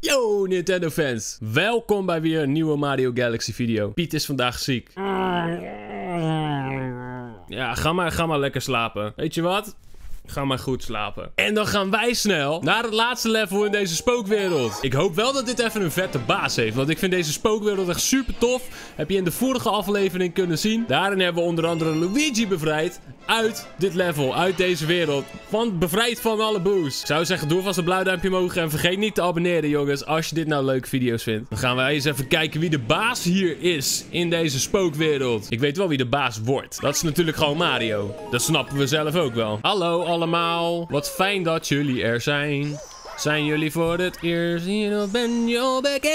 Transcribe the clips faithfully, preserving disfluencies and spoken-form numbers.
Yo Nintendo fans, welkom bij weer een nieuwe Mario Galaxy video. Piet is vandaag ziek. Ja, ga maar, ga maar lekker slapen. Weet je wat? Ga maar goed slapen. En dan gaan wij snel naar het laatste level in deze spookwereld. Ik hoop wel dat dit even een vette baas heeft. Want ik vind deze spookwereld echt super tof. Heb je in de vorige aflevering kunnen zien. Daarin hebben we onder andere Luigi bevrijd. Uit dit level, uit deze wereld. Van, bevrijd van alle boos. Ik zou zeggen, doe vast een blauw duimpje omhoog. En vergeet niet te abonneren, jongens. Als je dit nou leuke video's vindt. Dan gaan wij eens even kijken wie de baas hier is. In deze spookwereld. Ik weet wel wie de baas wordt. Dat is natuurlijk gewoon Mario. Dat snappen we zelf ook wel. Hallo allemaal. Wat fijn dat jullie er zijn. Zijn jullie voor het eerst hier of ben je al bekend?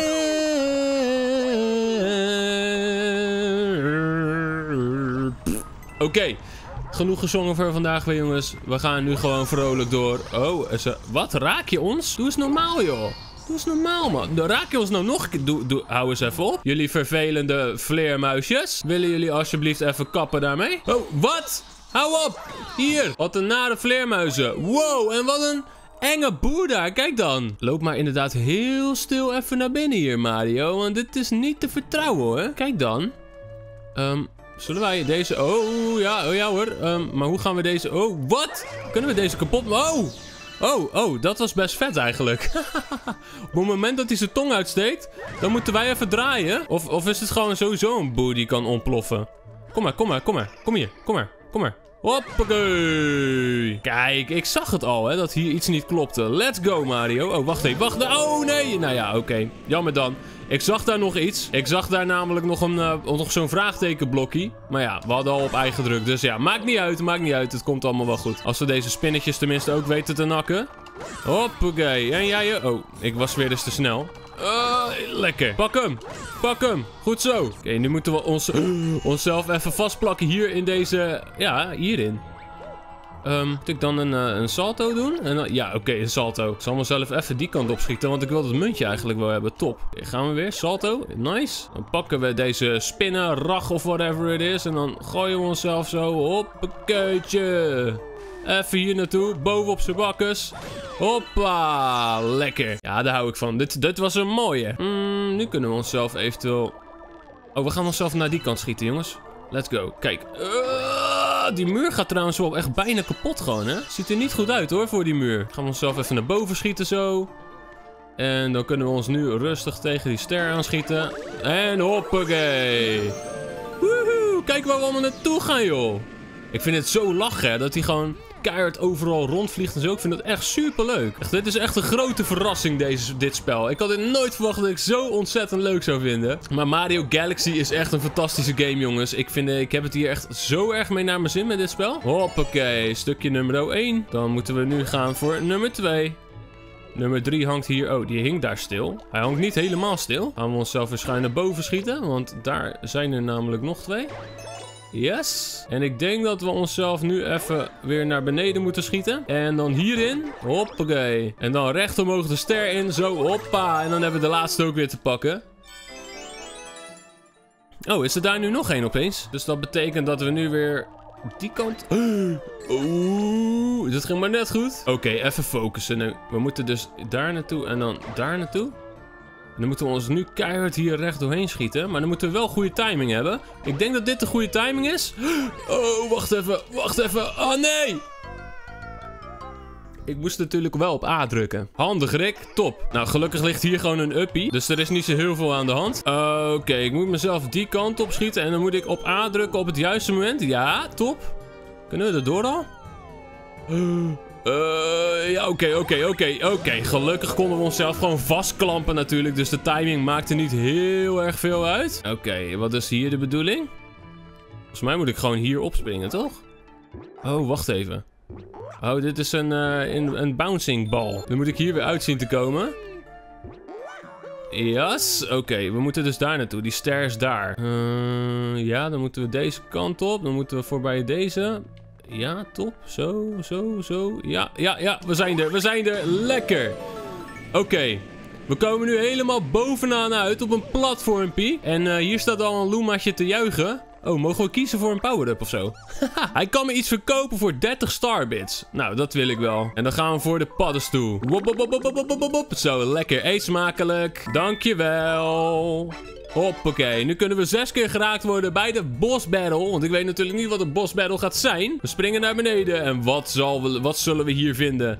Oké. Okay. Genoeg gezongen voor vandaag weer, jongens. We gaan nu gewoon vrolijk door. Oh, is er... wat? Raak je ons? Doe eens normaal, joh. Doe eens normaal, man. Raak je ons nou nog een keer? Doe, doe, hou eens even op. Jullie vervelende vleermuisjes. Willen jullie alsjeblieft even kappen daarmee? Oh, wat? Hou op. Hier. Wat een nare vleermuizen. Wow, en wat een enge boer daar. Kijk dan. Loop maar inderdaad heel stil even naar binnen hier, Mario. Want dit is niet te vertrouwen, hoor. Kijk dan. Ehm... Um, Zullen wij deze... Oh, ja, oh, ja hoor. Um, maar hoe gaan we deze... Oh, wat? Kunnen we deze kapot... Oh! Oh, oh, dat was best vet eigenlijk. Op het moment dat hij zijn tong uitsteekt, dan moeten wij even draaien. Of, of is het gewoon sowieso een boer die kan ontploffen? Kom maar, kom maar, kom maar. Kom hier, kom maar, kom maar. Hoppakee. Kijk, ik zag het al, hè, dat hier iets niet klopte. Let's go, Mario. Oh, wacht even, wacht. Oh, nee. Nou ja, oké. Okay. Jammer dan. Ik zag daar nog iets. Ik zag daar namelijk nog, een, uh, nog zo'n vraagtekenblokje. Maar ja, we hadden al op eigen druk. Dus ja, maakt niet uit, maakt niet uit. Het komt allemaal wel goed. Als we deze spinnetjes tenminste ook weten te nakken. Hoppakee. En jij? Oh, ik was weer dus te snel. Uh, lekker. Pak hem. Pak hem. Goed zo. Oké, okay, nu moeten we ons, uh, onszelf even vastplakken hier in deze... Ja, hierin. Um, moet ik dan een, uh, een salto doen? En, uh, ja, oké, okay, een salto. Ik zal mezelf even die kant op schieten, want ik wil dat muntje eigenlijk wel hebben. Top. Okay, gaan we weer. Salto. Nice. Dan pakken we deze spinnen, rag of whatever it is. En dan gooien we onszelf zo. Hoppakeetje. Even hier naartoe. Bovenop zijn bakkes. Hoppa. Lekker. Ja, daar hou ik van. Dit, dit was een mooie. Mm, nu kunnen we onszelf eventueel... Oh, we gaan onszelf naar die kant schieten, jongens. Let's go. Kijk. Uh, die muur gaat trouwens wel echt bijna kapot gewoon, hè. Ziet er niet goed uit, hoor, voor die muur. Gaan we onszelf even naar boven schieten, zo. En dan kunnen we ons nu rustig tegen die ster aanschieten. En hoppakee. Woehoe. Kijk waar we allemaal naartoe gaan, joh. Ik vind het zo lachen, hè, dat hij gewoon... keihard overal rondvliegt en zo. Ik vind dat echt super leuk. Echt, dit is echt een grote verrassing, deze, dit spel. Ik had dit nooit verwacht dat ik zo ontzettend leuk zou vinden. Maar Mario Galaxy is echt een fantastische game, jongens. Ik, vind, ik heb het hier echt zo erg mee naar mijn zin met dit spel. Hoppakee, stukje nummer één. Dan moeten we nu gaan voor nummer twee. Nummer drie hangt hier... Oh, die hing daar stil. Hij hangt niet helemaal stil. Gaan we onszelf waarschijnlijk naar boven schieten. Want daar zijn er namelijk nog twee. Yes. En ik denk dat we onszelf nu even weer naar beneden moeten schieten. En dan hierin. Hoppakee. En dan recht omhoog de ster in. Zo, hoppa. En dan hebben we de laatste ook weer te pakken. Oh, is er daar nu nog één opeens? Dus dat betekent dat we nu weer die kant... Oeh, dat ging maar net goed. Oké, okay, even focussen. Nu, we moeten dus daar naartoe en dan daar naartoe. En dan moeten we ons nu keihard hier recht doorheen schieten. Maar dan moeten we wel goede timing hebben. Ik denk dat dit de goede timing is. Oh, wacht even. Wacht even. Oh, nee. Ik moest natuurlijk wel op A drukken. Handig, Rick. Top. Nou, gelukkig ligt hier gewoon een uppie. Dus er is niet zo heel veel aan de hand. Oké, okay, ik moet mezelf die kant op schieten. En dan moet ik op A drukken op het juiste moment. Ja, top. Kunnen we er door al? Uh, ja, oké, oké, oké, oké. Gelukkig konden we onszelf gewoon vastklampen natuurlijk. Dus de timing maakte niet heel erg veel uit. Oké, okay, wat is hier de bedoeling? Volgens mij moet ik gewoon hier opspringen, toch? Oh, wacht even. Oh, dit is een, uh, een, een bouncing bal. Dan moet ik hier weer uit zien te komen. Yes, oké. Okay, we moeten dus daar naartoe. Die ster is daar. Uh, ja, dan moeten we deze kant op. Dan moeten we voorbij deze... Ja, top. Zo, zo, zo. Ja, ja, ja. We zijn er. We zijn er. Lekker. Oké. Okay. We komen nu helemaal bovenaan uit op een platformpie. En uh, hier staat al een Lumaatje te juichen. Oh, mogen we kiezen voor een power-up of zo? Hij kan me iets verkopen voor dertig starbits. Nou, dat wil ik wel. En dan gaan we voor de paddenstoel. Wop, wop, wop, wop, wop, wop, wop. Zo, lekker. Eet smakelijk. Dankjewel. Hoppakee. Nu kunnen we zes keer geraakt worden bij de boss battle. Want ik weet natuurlijk niet wat de boss battle gaat zijn. We springen naar beneden. En wat, zal we, wat zullen we hier vinden?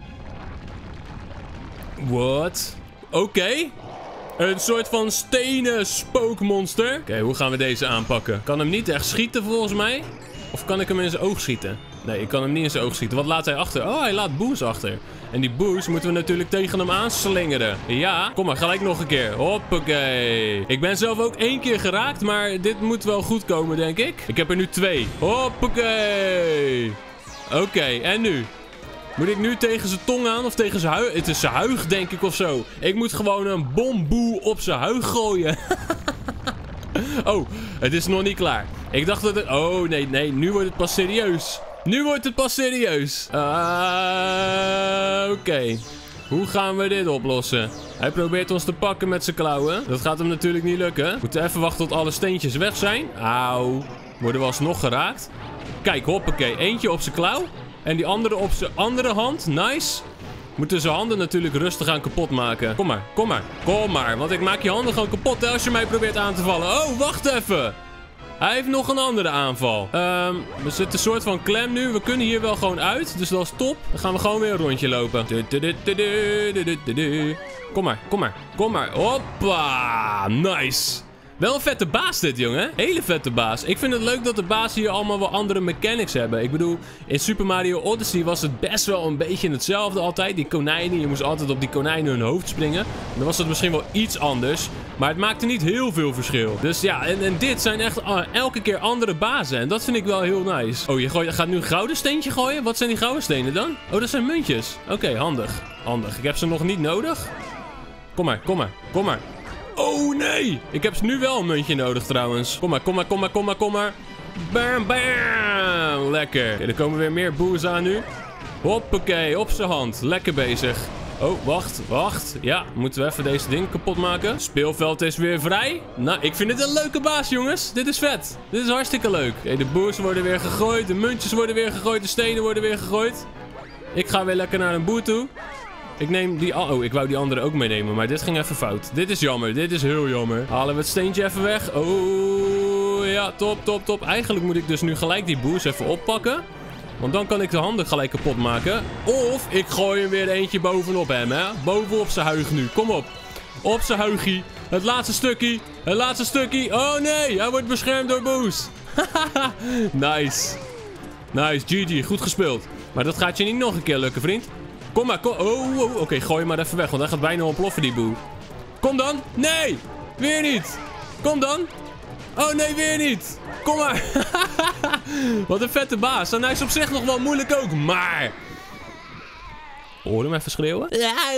Wat? Oké. Okay. Een soort van stenen spookmonster. Oké, okay, hoe gaan we deze aanpakken? Kan hem niet echt schieten volgens mij. Of kan ik hem in zijn oog schieten? Nee, ik kan hem niet in zijn oog schieten. Wat laat hij achter? Oh, hij laat boos achter. En die boos moeten we natuurlijk tegen hem aanslingeren. Ja, kom maar, gelijk nog een keer. Hoppakee. Ik ben zelf ook één keer geraakt, maar dit moet wel goed komen, denk ik. Ik heb er nu twee. Hoppakee. Oké, okay, en nu? Moet ik nu tegen zijn tong aan of tegen zijn huig? Het is zijn huig, denk ik, of zo. Ik moet gewoon een bomboe op zijn huig gooien. Oh, het is nog niet klaar. Ik dacht dat het... Oh, nee, nee. Nu wordt het pas serieus. Nu wordt het pas serieus. Uh, Oké. Okay. Hoe gaan we dit oplossen? Hij probeert ons te pakken met zijn klauwen. Dat gaat hem natuurlijk niet lukken. We moeten even wachten tot alle steentjes weg zijn. Auw. Worden we alsnog geraakt? Kijk, hoppakee. Eentje op zijn klauw. En die andere op zijn andere hand. Nice. Moeten zijn handen natuurlijk rustig aan kapot maken. Kom maar, kom maar, kom maar. Want ik maak je handen gewoon kapot hè, als je mij probeert aan te vallen. Oh, wacht even. Hij heeft nog een andere aanval. Um, we zitten een soort van klem nu. We kunnen hier wel gewoon uit. Dus dat is top. Dan gaan we gewoon weer een rondje lopen. Kom maar, kom maar, kom maar. Hoppa. Nice. Wel een vette baas dit, jongen. Hele vette baas. Ik vind het leuk dat de baas hier allemaal wel andere mechanics hebben. Ik bedoel, in Super Mario Odyssey was het best wel een beetje hetzelfde altijd. Die konijnen, je moest altijd op die konijnen hun hoofd springen. Dan was het misschien wel iets anders. Maar het maakte niet heel veel verschil. Dus ja, en, en dit zijn echt uh, elke keer andere bazen. En dat vind ik wel heel nice. Oh, je gooit, gaat nu een gouden steentje gooien? Wat zijn die gouden stenen dan? Oh, dat zijn muntjes. Oké, okay, handig. Handig. Ik heb ze nog niet nodig. Kom maar, kom maar, kom maar. Oh nee! Ik heb nu wel een muntje nodig trouwens. Kom maar, kom maar, kom maar, kom maar, kom maar. Bam, bam! Lekker. Okay, er komen weer meer boos aan nu. Hoppakee, op zijn hand. Lekker bezig. Oh, wacht, wacht. Ja, moeten we even deze ding kapot maken. Speelveld is weer vrij. Nou, ik vind het een leuke baas, jongens. Dit is vet. Dit is hartstikke leuk. Hey, de boos worden weer gegooid. De muntjes worden weer gegooid. De stenen worden weer gegooid. Ik ga weer lekker naar een boer toe. Ik neem die... Oh, ik wou die andere ook meenemen, maar dit ging even fout. Dit is jammer, dit is heel jammer. Halen we het steentje even weg. Oh, ja, top, top, top. Eigenlijk moet ik dus nu gelijk die boos even oppakken. Want dan kan ik de handen gelijk kapot maken. Of ik gooi hem weer eentje bovenop hem, hè. Bovenop zijn huig nu, kom op. Op zijn huigie. Het laatste stukje. Het laatste stukje. Oh nee, hij wordt beschermd door boos. Nice. Nice, G G, goed gespeeld. Maar dat gaat je niet nog een keer lukken, vriend. Kom maar, kom. Oh, oh. Oké, okay, gooi hem maar even weg, want hij gaat bijna ontploffen, die boe. Kom dan. Nee, weer niet. Kom dan. Oh nee, weer niet. Kom maar. Wat een vette baas. En hij is op zich nog wel moeilijk ook, maar... Hoor hem even schreeuwen.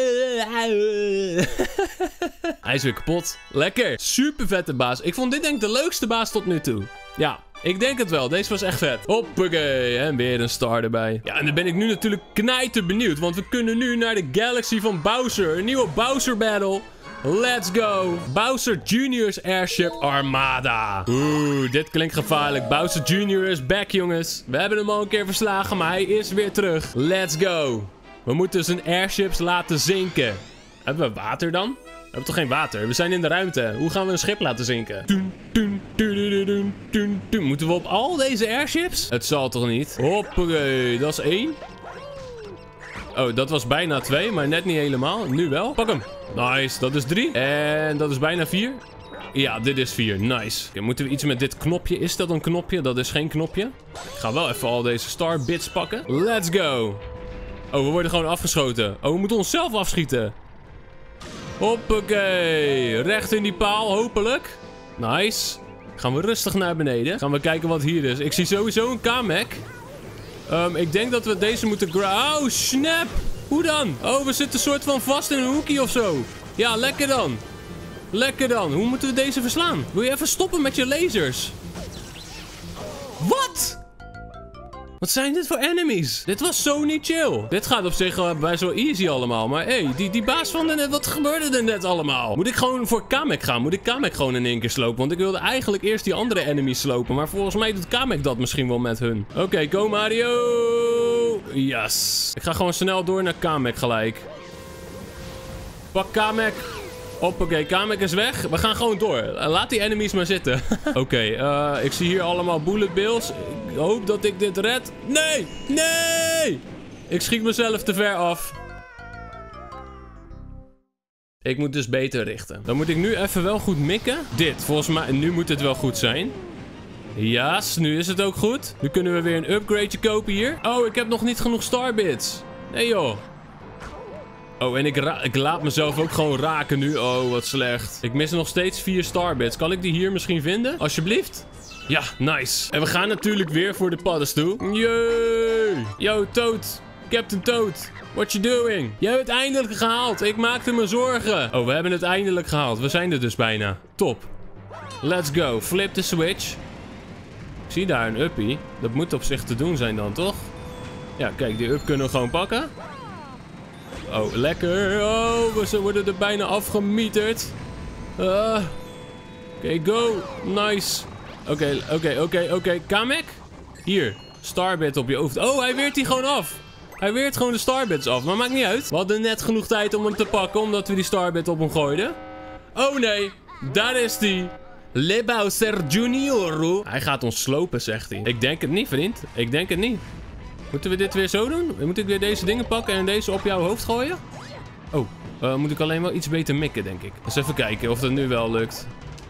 Hij is weer kapot. Lekker. Super vette baas. Ik vond dit denk ik de leukste baas tot nu toe. Ja. Ik denk het wel. Deze was echt vet. Hoppakee. En weer een star erbij. Ja, en dan ben ik nu natuurlijk knijter benieuwd. Want we kunnen nu naar de Galaxy van Bowser. Een nieuwe Bowser Battle. Let's go. Bowser Junior's Airship Armada. Oeh, dit klinkt gevaarlijk. Bowser Junior is back, jongens. We hebben hem al een keer verslagen, maar hij is weer terug. Let's go. We moeten zijn airships laten zinken. Hebben we water dan? We hebben toch geen water? We zijn in de ruimte. Hoe gaan we een schip laten zinken? Toen, toen, toen, toen, toen, toen. Moeten we op al deze airships? Het zal toch niet? Hoppakee, dat is één. Oh, dat was bijna twee, maar net niet helemaal. Nu wel. Pak hem. Nice, dat is drie. En dat is bijna vier. Ja, dit is vier. Nice. Okay, moeten we iets met dit knopje? Is dat een knopje? Dat is geen knopje. Ik ga wel even al deze star bits pakken. Let's go. Oh, we worden gewoon afgeschoten. Oh, we moeten onszelf afschieten. Hoppakee. Recht in die paal, hopelijk. Nice. Gaan we rustig naar beneden. Gaan we kijken wat hier is. Ik zie sowieso een Kamek. Um, ik denk dat we deze moeten... Oh, snap. Hoe dan? Oh, we zitten soort van vast in een hoekje of zo. Ja, lekker dan. Lekker dan. Hoe moeten we deze verslaan? Wil je even stoppen met je lasers? Wat? Wat zijn dit voor enemies? Dit was zo niet chill. Dit gaat op zich uh, best wel easy allemaal. Maar hé, hey, die, die baas van de net, wat gebeurde er net allemaal? Moet ik gewoon voor Kamek gaan? Moet ik Kamek gewoon in één keer slopen? Want ik wilde eigenlijk eerst die andere enemies slopen. Maar volgens mij doet Kamek dat misschien wel met hun. Oké, okay, go Mario. Yes. Ik ga gewoon snel door naar Kamek gelijk. Pak Kamek. Hoppakee, Kamek is weg. We gaan gewoon door. Laat die enemies maar zitten. Oké, okay, uh, ik zie hier allemaal bullet bills. Ik hoop dat ik dit red. Nee! Nee! Ik schiet mezelf te ver af. Ik moet dus beter richten. Dan moet ik nu even wel goed mikken. Dit, volgens mij, nu moet het wel goed zijn. Ja, nu is het ook goed. Nu kunnen we weer een upgradeje kopen hier. Oh, ik heb nog niet genoeg starbits. Nee joh. Oh, en ik, ik laat mezelf ook gewoon raken nu. Oh, wat slecht. Ik mis nog steeds vier starbits. Kan ik die hier misschien vinden? Alsjeblieft. Ja, nice. En we gaan natuurlijk weer voor de paddenstoel. Yay. Yo, Toad. Captain Toad. What you doing? Jij hebt het eindelijk gehaald. Ik maakte me zorgen. Oh, we hebben het eindelijk gehaald. We zijn er dus bijna. Top. Let's go. Flip the switch. Ik zie daar een uppie. Dat moet op zich te doen zijn dan, toch? Ja, kijk, die up kunnen we gewoon pakken. Oh, lekker. Oh, we worden er bijna afgemieterd. Uh, Oké, okay, go. Nice. Oké, okay, oké, okay, oké, okay, oké. Okay. Kamek? Hier. Starbit op je hoofd. Oh, hij weert die gewoon af. Hij weert gewoon de starbits af. Maar maakt niet uit. We hadden net genoeg tijd om hem te pakken, omdat we die starbit op hem gooiden. Oh nee. Daar is die. Le Bowser Junior. Hij gaat ons slopen, zegt hij. Ik denk het niet, vriend. Ik denk het niet. Moeten we dit weer zo doen? Moet ik weer deze dingen pakken en deze op jouw hoofd gooien? Oh, uh, moet ik alleen wel iets beter mikken, denk ik. Eens even kijken of dat nu wel lukt.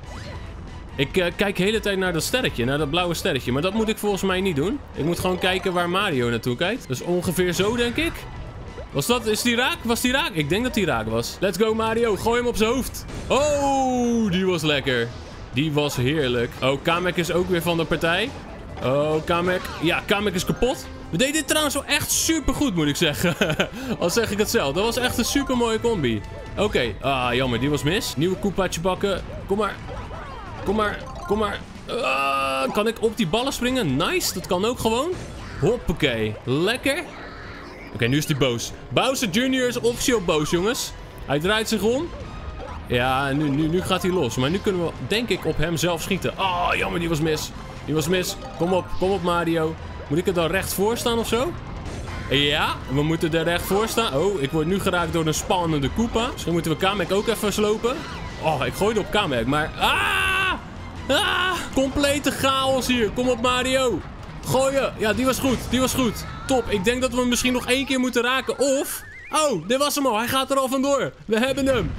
Ik uh, kijk de hele tijd naar dat sterretje, naar dat blauwe sterretje. Maar dat moet ik volgens mij niet doen. Ik moet gewoon kijken waar Mario naartoe kijkt. Dus ongeveer zo, denk ik. Was dat, is die raak? Was die raak? Ik denk dat die raak was. Let's go, Mario. Gooi hem op zijn hoofd. Oh, die was lekker. Die was heerlijk. Oh, Kamek is ook weer van de partij. Oh, Kamek. Ja, Kamek is kapot. We deden dit trouwens wel echt super goed, moet ik zeggen. Al zeg ik het zelf. Dat was echt een super mooie combi. Oké. Okay. Ah, jammer. Die was mis. Nieuwe Koopaatje pakken. Kom maar. Kom maar. Kom maar. Uh, kan ik op die ballen springen? Nice. Dat kan ook gewoon. Hoppakee. Lekker. Oké, okay, nu is hij boos. Bowser Junior is officieel boos, jongens. Hij draait zich om. Ja, nu, nu, nu gaat hij los. Maar nu kunnen we, denk ik, op hem zelf schieten. Ah, oh, jammer. Die was mis. Die was mis. Kom op. Kom op, Mario. Moet ik er dan recht voor staan of zo? Ja, we moeten er recht voor staan. Oh, ik word nu geraakt door een spannende Koopa. Misschien moeten we Kamek ook even slopen. Oh, ik gooide op Kamek, maar... Ah! Ah! Complete chaos hier. Kom op, Mario. Gooien. Ja, die was goed. Die was goed. Top. Ik denk dat we hem misschien nog één keer moeten raken. Of... Oh, dit was hem al. Hij gaat er al vandoor. We hebben hem.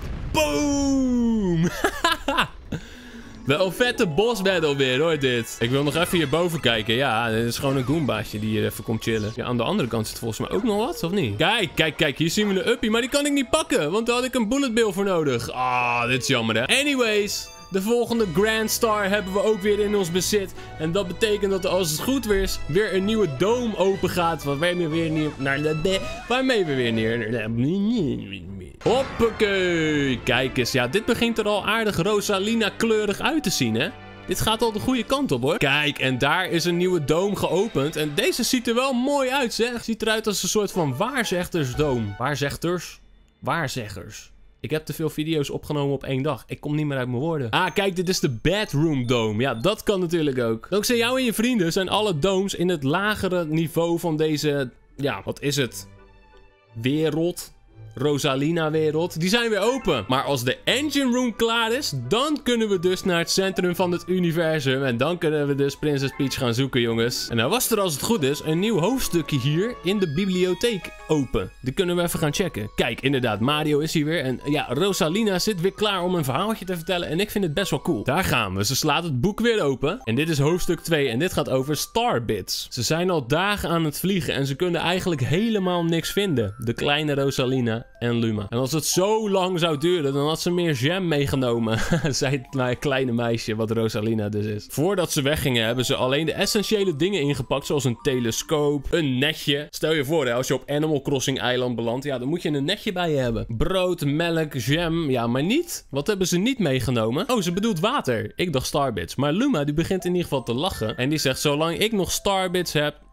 Boom! Wel een vette boss battle weer, hoor, dit. Ik wil nog even hierboven kijken. Ja, dit is gewoon een goombaasje die hier even komt chillen. Ja, aan de andere kant zit volgens mij ook nog wat, of niet? Kijk, kijk, kijk. Hier zien we een uppie, maar die kan ik niet pakken. Want daar had ik een bullet bill voor nodig. Ah, dit is jammer, hè. Anyways, de volgende Grand Star hebben we ook weer in ons bezit. En dat betekent dat er, als het goed weer is, weer een nieuwe dome open gaat. Waarmee we weer neer... Naar de... Waarmee we weer neer... Hoppakee. Kijk eens. Ja, dit begint er al aardig Rosalina-kleurig uit te zien, hè? Dit gaat al de goede kant op, hoor. Kijk, en daar is een nieuwe dome geopend. En deze ziet er wel mooi uit, zeg. Ziet eruit als een soort van waarzegtersdome. Waarzegters? Waarzeggers. Ik heb te veel video's opgenomen op één dag. Ik kom niet meer uit mijn woorden. Ah, kijk, dit is de Bedroom Dome. Ja, dat kan natuurlijk ook. Dankzij jou en je vrienden zijn alle domes in het lagere niveau van deze... Ja, wat is het? Wereld... Rosalina-wereld, die zijn weer open. Maar als de engine room klaar is, dan kunnen we dus naar het centrum van het universum. En dan kunnen we dus Princess Peach gaan zoeken, jongens. En nou was er, als het goed is, een nieuw hoofdstukje hier in de bibliotheek open. Die kunnen we even gaan checken. Kijk, inderdaad, Mario is hier weer. En ja, Rosalina zit weer klaar om een verhaaltje te vertellen. En ik vind het best wel cool. Daar gaan we. Ze slaat het boek weer open. En dit is hoofdstuk twee. En dit gaat over Starbits. Ze zijn al dagen aan het vliegen. En ze kunnen eigenlijk helemaal niks vinden. De kleine Rosalina en Luma. En als het zo lang zou duren, dan had ze meer jam meegenomen. Zei het kleine meisje, wat Rosalina dus is. Voordat ze weggingen, hebben ze alleen de essentiële dingen ingepakt, zoals een telescoop, een netje. Stel je voor, hè, als je op Animal Crossing eiland belandt, ja, dan moet je een netje bij je hebben. Brood, melk, jam, ja, maar niet. Wat hebben ze niet meegenomen? Oh, ze bedoelt water. Ik dacht Starbits. Maar Luma, die begint in ieder geval te lachen. En die zegt, zolang ik nog Starbits heb,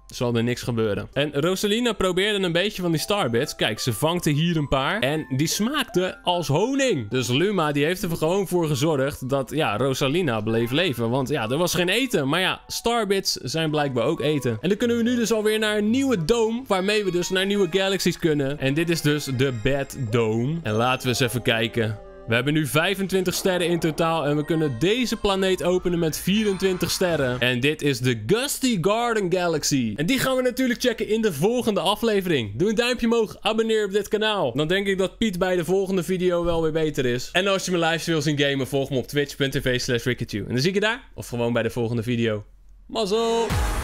zal er niks gebeuren. En Rosalina probeerde een beetje van die starbits. Kijk, ze vangte hier een paar. En die smaakte als honing. Dus Luma die heeft er gewoon voor gezorgd dat ja, Rosalina bleef leven. Want ja, er was geen eten. Maar ja, starbits zijn blijkbaar ook eten. En dan kunnen we nu dus alweer naar een nieuwe dome. Waarmee we dus naar nieuwe galaxies kunnen. En dit is dus de Bad Dome. En laten we eens even kijken. We hebben nu vijfentwintig sterren in totaal en we kunnen deze planeet openen met vierentwintig sterren. En dit is de Gusty Garden Galaxy. En die gaan we natuurlijk checken in de volgende aflevering. Doe een duimpje omhoog, abonneer op dit kanaal. Dan denk ik dat Piet bij de volgende video wel weer beter is. En als je mijn livestreams wil zien gamen, volg me op twitch punt tv slash rickytube. En dan zie ik je daar, of gewoon bij de volgende video. Mazzel!